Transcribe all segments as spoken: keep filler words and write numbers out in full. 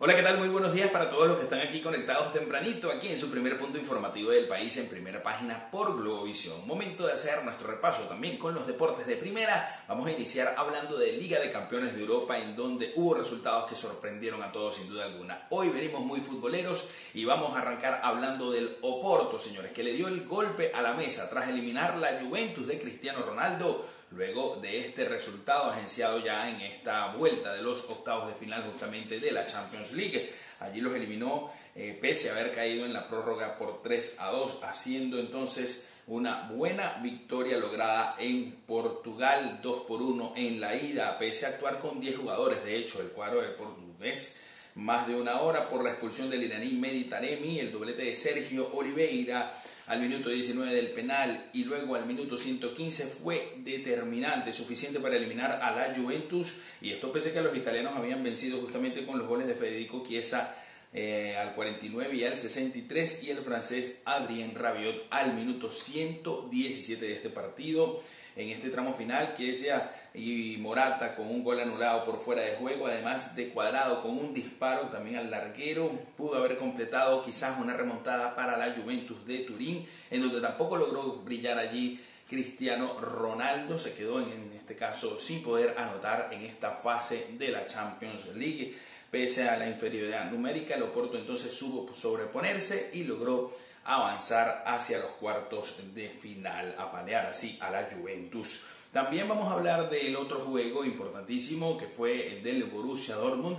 Hola, ¿qué tal? Muy buenos días para todos los que están aquí conectados tempranito, aquí en su primer punto informativo del país, en primera página por Globovisión. Momento de hacer nuestro repaso también con los deportes de primera. Vamos a iniciar hablando de Liga de Campeones de Europa, en donde hubo resultados que sorprendieron a todos sin duda alguna. Hoy venimos muy futboleros y vamos a arrancar hablando del Oporto, señores, que le dio el golpe a la mesa tras eliminar la Juventus de Cristiano Ronaldo. Luego de este resultado agenciado ya en esta vuelta de los octavos de final justamente de la Champions League. Allí los eliminó eh, pese a haber caído en la prórroga por tres a dos, haciendo entonces una buena victoria lograda en Portugal, dos por uno en la ida, pese a actuar con diez jugadores. De hecho, el cuadro del portugués, más de una hora por la expulsión del iraní Mehdi Taremi, el doblete de Sergio Oliveira al minuto diecinueve del penal y luego al minuto ciento quince fue determinante, suficiente para eliminar a la Juventus, y esto pese a que los italianos habían vencido justamente con los goles de Federico Chiesa eh, al cuarenta y nueve y al sesenta y tres, y el francés Adrien Rabiot al minuto ciento diecisiete de este partido. En este tramo final, Chiesa y Morata con un gol anulado por fuera de juego, además de Cuadrado con un disparo también al larguero, pudo haber completado quizás una remontada para la Juventus de Turín, en donde tampoco logró brillar allí Cristiano Ronaldo. Se quedó en este caso sin poder anotar en esta fase de la Champions League. Pese a la inferioridad numérica, el Oporto entonces supo sobreponerse y logró avanzar hacia los cuartos de final, apalear así a la Juventus. También vamos a hablar del otro juego importantísimo, que fue el del Borussia Dortmund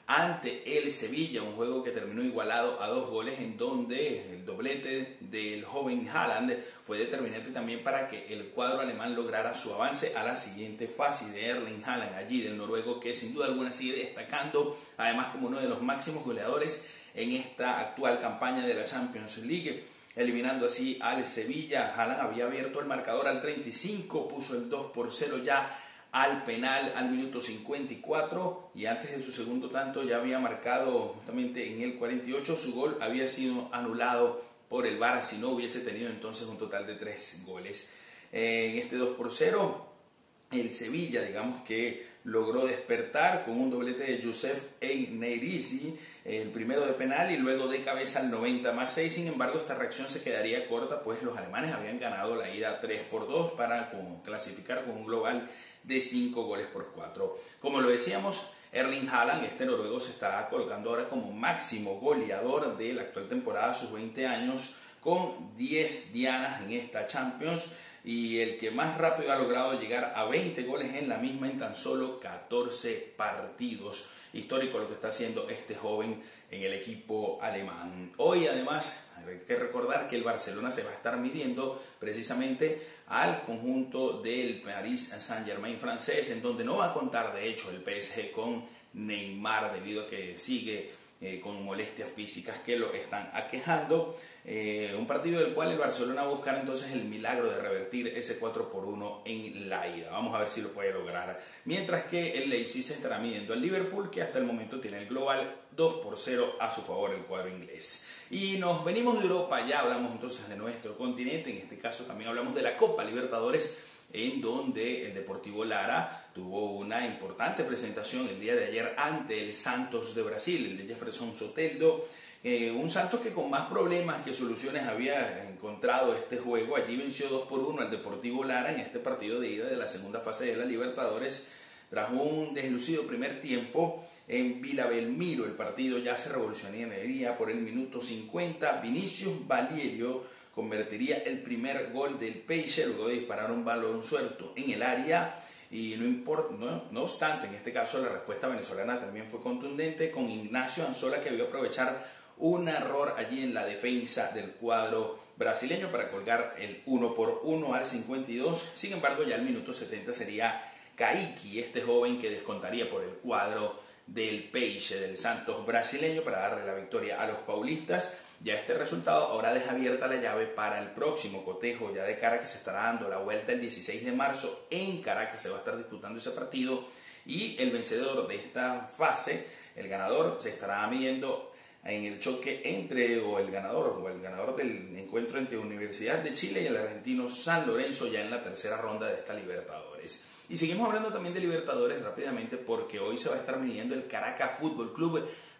ante el Sevilla, un juego que terminó igualado a dos goles, en donde el doblete del joven Haaland fue determinante también para que el cuadro alemán lograra su avance a la siguiente fase de Erling Haaland, allí del noruego, que sin duda alguna sigue destacando, además como uno de los máximos goleadores en esta actual campaña de la Champions League, eliminando así al Sevilla. Haaland había abierto el marcador al treinta y cinco, puso el dos por cero ya al penal al minuto cincuenta y cuatro, y antes de su segundo tanto ya había marcado justamente en el cuarenta y ocho. Su gol había sido anulado por el V A R, si no hubiese tenido entonces un total de tres goles. Eh, en este dos por cero, el Sevilla, digamos que logró despertar con un doblete de Youssef En-Nesyri, el primero de penal y luego de cabeza al noventa más seis. Sin embargo, esta reacción se quedaría corta, pues los alemanes habían ganado la ida tres por dos para clasificar con un global de cinco goles por cuatro. Como lo decíamos, Erling Haaland, este noruego, se está colocando ahora como máximo goleador de la actual temporada a sus veinte años, con diez dianas en esta Champions, y el que más rápido ha logrado llegar a veinte goles en la misma en tan solo catorce partidos. Histórico lo que está haciendo este joven en el equipo alemán. Hoy además hay que recordar que el Barcelona se va a estar midiendo precisamente al conjunto del Paris Saint-Germain francés, en donde no va a contar de hecho el P S G con Neymar, debido a que sigue Eh, con molestias físicas que lo están aquejando. Eh, un partido del cual el Barcelona va a buscar entonces el milagro de revertir ese cuatro por uno en la ida. Vamos a ver si lo puede lograr. Mientras que el Leipzig se estará midiendo al Liverpool, que hasta el momento tiene el global dos por cero a su favor, el cuadro inglés. Y nos venimos de Europa, ya hablamos entonces de nuestro continente, en este caso también hablamos de la Copa Libertadores, en donde el Deportivo Lara tuvo una importante presentación el día de ayer ante el Santos de Brasil, el de Jefferson Soteldo, eh, un Santos que con más problemas que soluciones había encontrado este juego. Allí venció dos por uno al Deportivo Lara en este partido de ida de la segunda fase de la Libertadores, tras un deslucido primer tiempo en Vila Belmiro. El partido ya se revolucionaría por el minuto cincuenta. Vinicius Valiero convertiría el primer gol del Peixe luego de disparar un balón suelto en el área, y no, importa, no, no obstante, en este caso la respuesta venezolana también fue contundente, con Ignacio Anzola, que vio aprovechar un error allí en la defensa del cuadro brasileño para colgar el uno por uno al cincuenta y dos. Sin embargo, ya al minuto setenta sería Kaique, este joven, que descontaría por el cuadro del Peixe, del Santos brasileño, para darle la victoria a los paulistas. Ya este resultado ahora deja abierta la llave para el próximo cotejo, ya de cara que se estará dando la vuelta el dieciséis de marzo en Caracas. Se va a estar disputando ese partido, y el vencedor de esta fase, el ganador, se estará midiendo en el choque entre, o el ganador, o el ganador del encuentro entre Universidad de Chile y el argentino San Lorenzo, ya en la tercera ronda de esta Libertadores. Y seguimos hablando también de Libertadores rápidamente, porque hoy se va a estar midiendo el Caracas Fútbol Club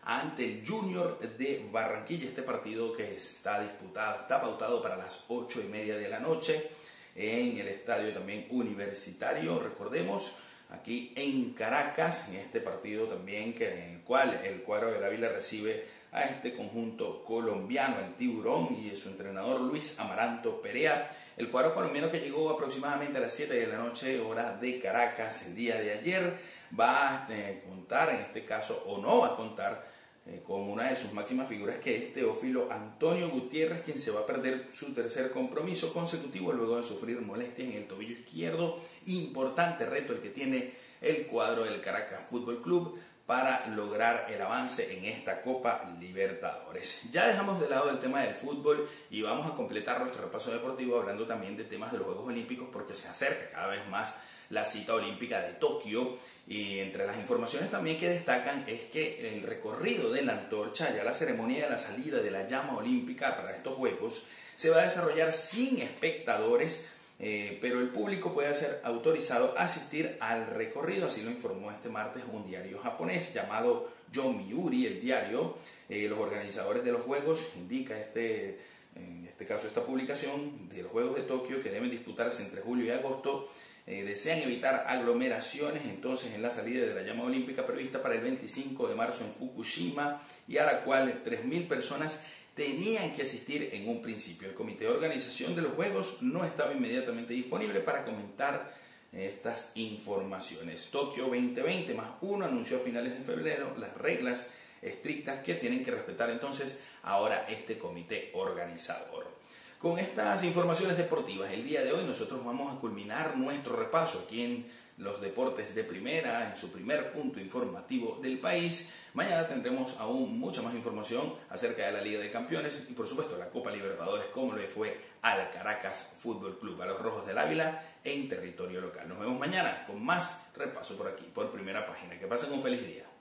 ante el Junior de Barranquilla. Este partido que está disputado, está pautado para las ocho y media de la noche en el estadio también universitario, recordemos, aquí en Caracas, en este partido también que, en el cual el cuadro del Ávila recibe a este conjunto colombiano, el Tiburón, y su entrenador Luis Amaranto Perea. El cuadro colombiano, que llegó aproximadamente a las siete de la noche, hora de Caracas, el día de ayer, va a eh, contar, en este caso, o no va a contar, eh, con una de sus máximas figuras, que es Teófilo Antonio Gutiérrez, quien se va a perder su tercer compromiso consecutivo luego de sufrir molestia en el tobillo izquierdo. Importante reto el que tiene el cuadro del Caracas Fútbol Club para lograr el avance en esta Copa Libertadores. Ya dejamos de lado el tema del fútbol y vamos a completar nuestro repaso deportivo hablando también de temas de los Juegos Olímpicos, porque se acerca cada vez más la cita olímpica de Tokio, y entre las informaciones también que destacan es que el recorrido de la antorcha, ya la ceremonia de la salida de la llama olímpica para estos Juegos, se va a desarrollar sin espectadores, Eh, pero el público puede ser autorizado a asistir al recorrido, así lo informó este martes un diario japonés llamado Yomiuri, el diario. Eh, los organizadores de los Juegos, indica este, en este caso esta publicación, de los Juegos de Tokio, que deben disputarse entre julio y agosto, eh, desean evitar aglomeraciones entonces en la salida de la llama olímpica prevista para el veinticinco de marzo en Fukushima, y a la cual tres mil personas tenían que asistir en un principio. El comité de organización de los Juegos no estaba inmediatamente disponible para comentar estas informaciones. Tokio veinte veinte más uno anunció a finales de febrero las reglas estrictas que tienen que respetar entonces ahora este comité organizador. Con estas informaciones deportivas, el día de hoy nosotros vamos a culminar nuestro repaso aquí en los deportes de primera, en su primer punto informativo del país. Mañana tendremos aún mucha más información acerca de la Liga de Campeones y por supuesto la Copa Libertadores, como le fue al Caracas Fútbol Club, a los Rojos del Ávila en territorio local. Nos vemos mañana con más repaso por aquí, por Primera Página. Que pasen un feliz día.